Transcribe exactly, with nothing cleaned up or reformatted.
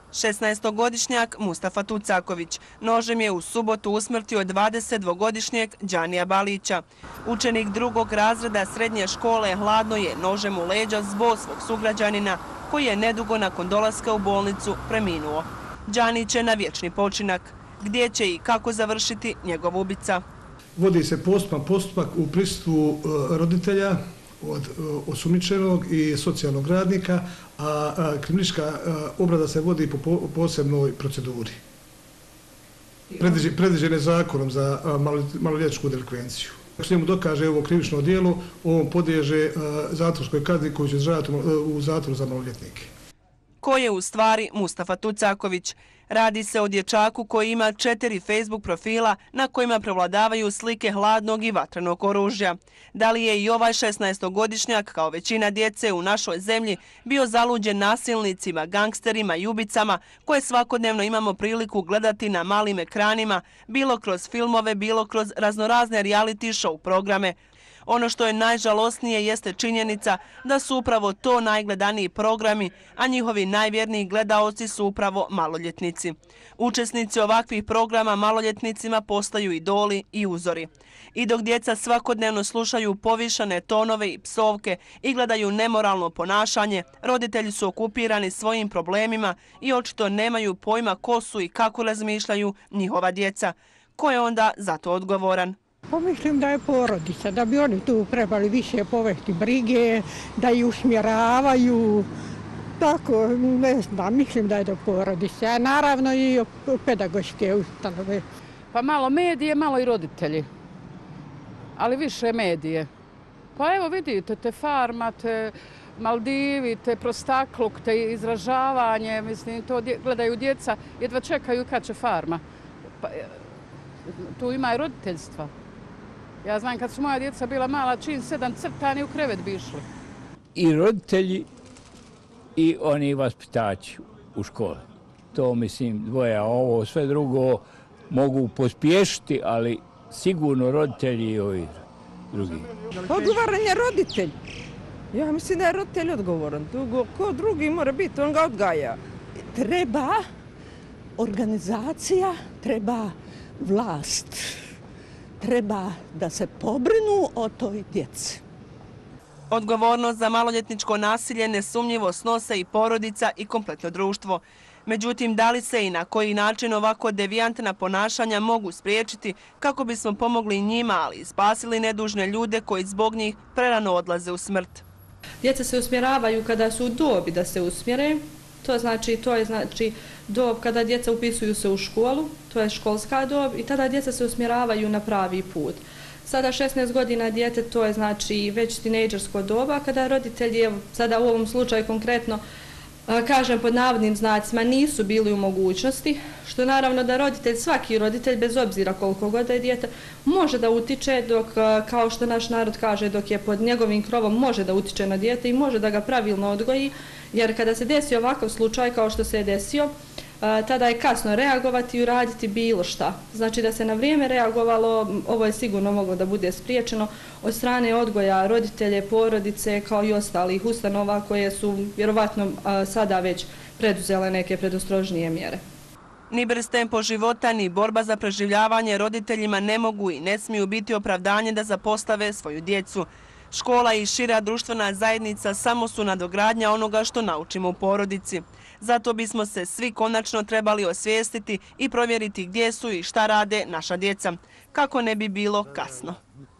šesnaestogodišnjak Mustafa Tucaković nožem je u subotu usmrtio dvadesetdvogodišnjeg Đanija Balića. Učenik drugog razreda srednje škole hladno je nožem u leđa zbo svog sugrađanina koji je nedugo nakon dolaska u bolnicu preminuo. Đani će na vječni počinak. Gdje će i kako završiti njegov ubica? Vodi se postupan postupak u prisustvu roditelja od osumnjičenog i socijalnog radnika, a kriminalistička obrada se vodi po posebnoj proceduri. Predviđen je zakonom za maloljetničku delikvenciju. Ako se njemu dokaže ovo krivično djelo, on podliježe zatvorskoj kazni koju će izdržavati u zatvoru za maloljetnike. Ko je u stvari Mustafa Tucaković? Radi se o dječaku koji ima četiri Facebook profila na kojima prevladavaju slike hladnog i vatrenog oružja. Da li je i ovaj šesnaestogodišnjak, kao većina djece u našoj zemlji, bio zaluđen nasilnicima, gangsterima i ubicama koje svakodnevno imamo priliku gledati na malim ekranima, bilo kroz filmove, bilo kroz raznorazne reality show programe? Ono što je najžalosnije jeste činjenica da su upravo to najgledaniji programi, a njihovi najvjerniji gledaoci su upravo maloljetnici. Učesnici ovakvih programa maloljetnicima postaju idoli i uzori. I dok djeca svakodnevno slušaju povišane tonove i psovke i gledaju nemoralno ponašanje, roditelji su okupirani svojim problemima i očito nemaju pojma ko su i kako razmišljaju njihova djeca. Ko je onda za to odgovoran? Pomislim da je porodica, da bi oni tu trebali više povesti brige, da ih usmjeravaju. Tako, ne znam, mislim da je do porodice, a naravno i pedagoške ustanove. Pa malo medije, malo i roditelji, ali više medije. Pa evo vidite, te Farma, te Maldivi, te prostakluk, te izražavanje, mislim, to gledaju djeca, jedva čekaju kad će Farma. Pa, tu ima i roditeljstva. Ja znam kad su moja djeca bila mala, čin sedam crtani u krevet bi išli. I roditelji i oni vaspitači u školi. To mislim dvoje, a ovo sve drugo mogu pospješiti, ali sigurno roditelji i ovi drugi. Odgovoran je roditelj. Ja mislim da je roditelj odgovoran. Ko drugi mora biti, on ga odgaja. Treba organizacija, treba vlast. Treba da se pobrinu o toj djeci. Odgovornost za maloljetničko nasilje nesumnjivo snose i porodica i kompletno društvo. Međutim, da li se i na koji način ovako devijantna ponašanja mogu spriječiti kako bismo pomogli njima, ali i spasili nedužne ljude koji zbog njih prerano odlaze u smrt? Djeca se usmjeravaju kada su u dobi da se usmjere. To znači, to je znači dob kada djeca upisuju se u školu, to je školska dob i tada djeca se usmjeravaju na pravi put. Sada šesnaest godina dijete, to je znači već tinejdžersko doba kada roditelji, evo sada u ovom slučaju konkretno, kažem pod navodnim znacima, nisu bili u mogućnosti, što naravno da roditelj, svaki roditelj, bez obzira koliko god je dijete, može da utiče dok, kao što naš narod kaže, dok je pod njegovim krovom, može da utiče na dijete i može da ga pravilno odgoji, jer kada se desi ovakav slučaj kao što se je desio, tada je kasno reagovati i uraditi bilo šta. Znači da se na vrijeme reagovalo, ovo je sigurno moglo da bude spriječeno od strane odgoja roditelje, porodice kao i ostalih ustanova koje su vjerovatno sada već preduzele neke predostrožnije mjere. Ni brz tempo života, ni borba za preživljavanje roditeljima ne mogu i ne smiju biti opravdanje da zapostave svoju djecu. Škola i šira društvena zajednica samo su nadogradnja onoga što naučimo u porodici. Zato bismo se svi konačno trebali osvijestiti i provjeriti gdje su i šta rade naša djeca, kako ne bi bilo kasno.